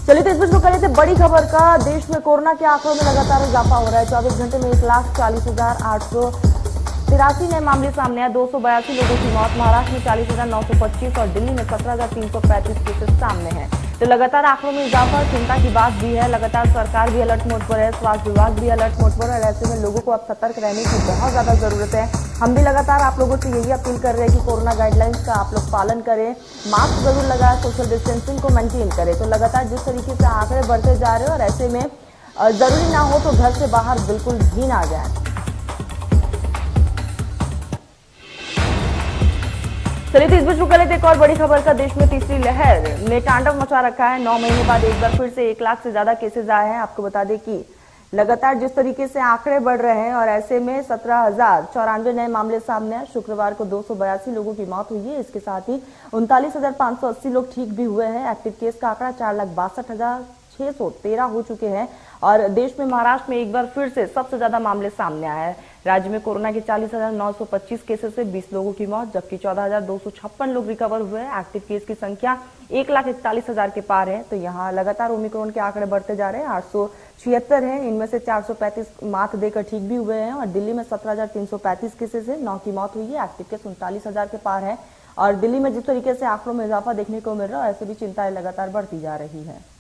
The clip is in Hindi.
चलिए तो इस बीच में कर लेते बड़ी खबर का। देश में कोरोना के आंकड़ों में लगातार इजाफा हो रहा है। 24 घंटे में 1,40,883 नए मामले सामने आए। 282 लोगों की मौत। महाराष्ट्र में 40,925 और दिल्ली में 17,335 केसेस सामने हैं। तो लगातार आंकड़ों में इजाफा चिंता की बात भी है। लगातार सरकार भी अलर्ट मोड पर है, स्वास्थ्य विभाग भी अलर्ट मोड पर है। ऐसे में लोगों को अब सतर्क रहने की बहुत ज्यादा जरूरत है। हम भी लगातार आप लोगों से यही अपील कर रहे हैं कि कोरोना गाइडलाइंस का आप लोग पालन करें, मास्क जरूर लगाएं, सोशल डिस्टेंसिंग को मेंटेन करें। तो लगातार जिस तरीके से आंकड़े बढ़ते जा रहे हैं और ऐसे में जरूरी ना हो तो घर से बाहर बिल्कुल भी ना जाए। चलिए तो इस बीच कर लेते एक और बड़ी खबर का। देश में तीसरी लहर ने तांडव मचा रखा है। 9 महीने बाद एक बार फिर से 1 लाख से ज्यादा केसेज आए हैं। आपको बता दें कि लगातार जिस तरीके से आंकड़े बढ़ रहे हैं और ऐसे में 17,094 नए मामले सामने आए। शुक्रवार को 282 लोगों की मौत हुई है। इसके साथ ही 39,580 लोग ठीक भी हुए हैं। एक्टिव केस का आंकड़ा 4,62,613 हो चुके हैं और देश में महाराष्ट्र में एक बार फिर से सबसे ज्यादा मामले सामने आए हैं। राज्य में कोरोना के 40,925 केसेस से 20 लोगों की मौत, जबकि 14,256 लोग रिकवर हुए हैं। एक्टिव केस की संख्या 1,41,000 के पार है। तो यहाँ लगातार ओमिक्रॉन के आंकड़े बढ़ते जा रहे हैं। 876 हैं, इनमें से 435 मात देकर ठीक भी हुए हैं और दिल्ली में 17,335 केसेस है। 9 की मौत हुई है। एक्टिव केस 39,000 के पार है और दिल्ली में जिस तरीके से आंकड़ों में इजाफा देखने को मिल रहा है, ऐसे भी चिंताएं लगातार बढ़ती जा रही है।